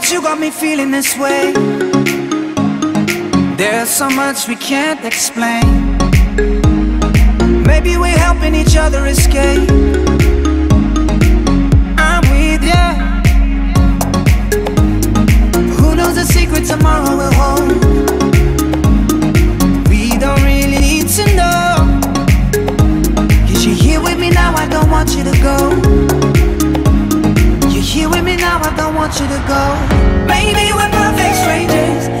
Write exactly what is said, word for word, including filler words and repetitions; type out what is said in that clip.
you got me feeling this way. There's so much we can't explain. Maybe we're helping each other escape. I'm with ya. Who knows the secret tomorrow will hold? We don't really need to know. Cause you're here with me now, I don't want you to go. You're here with me now, I don't want you to go. Maybe we're perfect strangers.